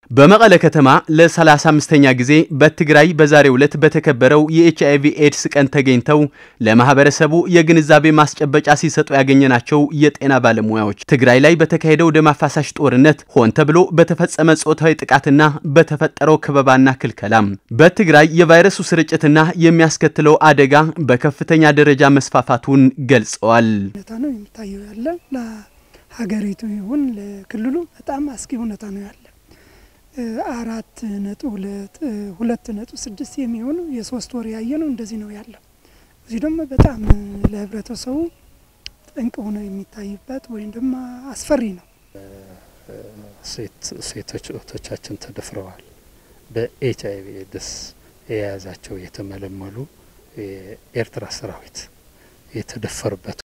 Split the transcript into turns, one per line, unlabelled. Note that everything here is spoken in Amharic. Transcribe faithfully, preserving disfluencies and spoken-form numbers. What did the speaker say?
በመቀለ ከተማ ለ35ኛ ጊዜ በትግራይ በዛሬው ዕለት በተከበረው የኤችአይቪ ኤድስ ቀን ተገኝተው ለማህበረሰቡ የግንዛቤ ማስጨበጫ ሲሰጡ ያገኘናቸው የጤና ባለሙያዎች ትግራይ ላይ በተካሄደው ደም አፋሳሽ ጦርነት ሆን ተብሎ በተፈጸመ ጾታዊ ጥቃትና በተፈጠረው ከበባና ክልከላም በትግራይ የቫይረሱ ስርጭትና የሚያስከትለው አደጋ በከፍተኛ ደረጃ መስፋፋቱን ገልጸዋል።
ነው የሚታየው ያለ ለሀገሪቱ ይሁን ለክልሉ በጣም አስጊ ሁኔታ ነው ያለ አራት ነጥብ ሁለት ሁለት ነጥብ ስድስት የሚሆኑ የሶስት ወር ያየነው እንደዚህ ነው ያለው። እዚህ ደግሞ በጣም ለህብረተሰቡ ጠንቅ ሆኖ የሚታይበት ወይም ደግሞ አስፈሪ ነው።
ሴት ሴቶቻችን ተደፍረዋል። በኤችአይቪ ኤድስ የያዛቸው የተመለመሉ የኤርትራ ሰራዊት የተደፈሩበት